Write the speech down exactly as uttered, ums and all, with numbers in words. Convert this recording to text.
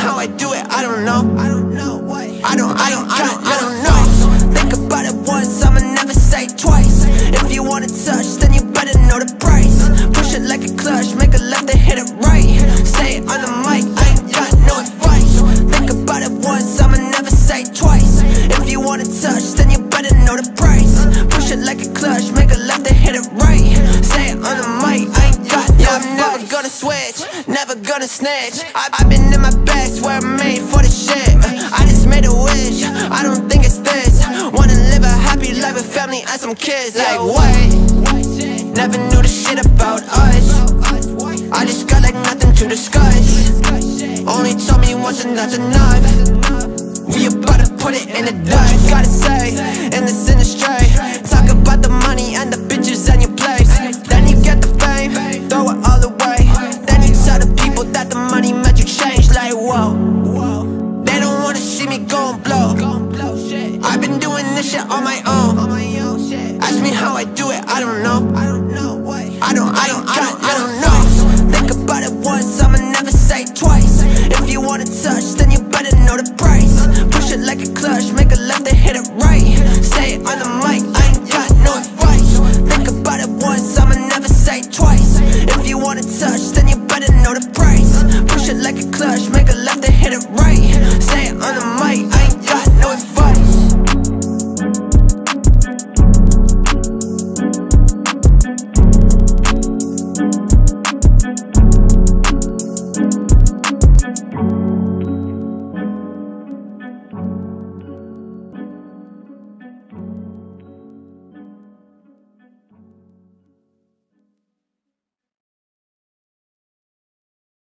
how I do it, I don't know. I don't know what. I don't, I don't, I don't, I don't know. Think about it once, I'ma never say twice. If you wanna touch, then you better know the price. Push it like a clutch, make a left and hit it right. Say it on the mic, I ain't got no advice. Think about it once, I'ma never say twice. If you wanna touch, then you better know the price. Push it like a clutch, make a left and hit it right. Say it on the mic, I ain't got no advice. I'm never gonna switch, never gonna snitch. I, I've been in my bag, swear I'm made for the shit. I just made a wish, I don't think it's this. Wanna live a happy life with family and some kids. Like what? Never knew the shit about us. I just got like nothing to discuss. Only told me once and that's enough. We about to put it in the dust. Gotta say, in this industry, talk about the money and the bitches and your place. Then you get the fame, throw it all away. Then you tell the people that the money made you change. Like whoa, they don't wanna see me go and blow. I've been doing this shit on my own.